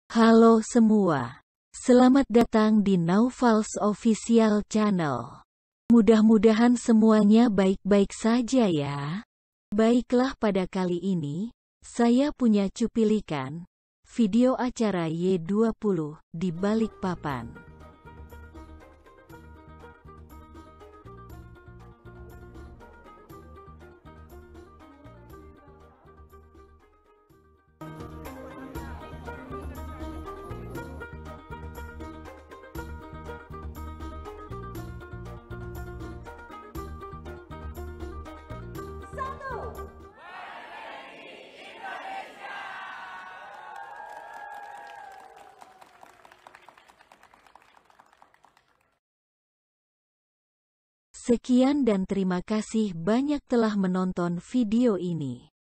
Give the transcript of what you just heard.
Halo semua, selamat datang di Naufals Official Channel. Mudah-mudahan semuanya baik-baik saja ya. Baiklah, pada kali ini, saya punya cuplikan video acara Y20 di Balikpapan. Sekian dan terima kasih banyak telah menonton video ini.